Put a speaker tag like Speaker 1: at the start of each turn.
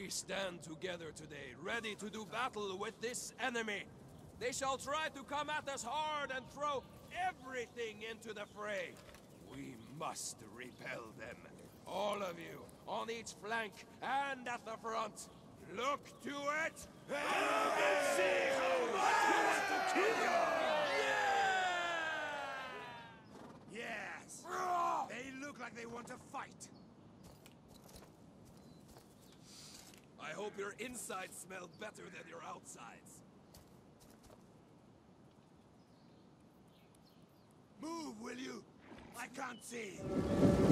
Speaker 1: We stand together today, ready to do battle with this enemy. They shall try to come at us hard and throw everything into the fray. We must repel them. All of you, on each flank and at the front. Look to it, and you can see how much we want to kill you! Yeah!
Speaker 2: Yes! They look like they want to fight.
Speaker 1: I hope your insides smell better than your outsides.
Speaker 2: Move, will you? I can't see.